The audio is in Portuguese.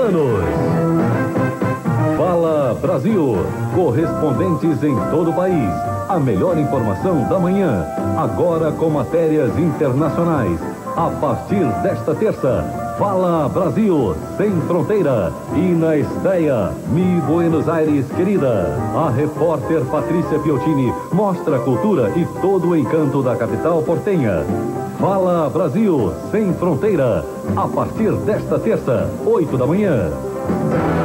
anos. Fala Brasil, correspondentes em todo o país. A melhor informação da manhã, agora com matérias internacionais. A partir desta terça, Fala Brasil, sem fronteira. E na estreia, Mi Buenos Aires querida. A repórter Patrícia Piotini mostra a cultura e todo o encanto da capital portenha. Fala Brasil, sem fronteira. A partir desta terça, 8 da manhã.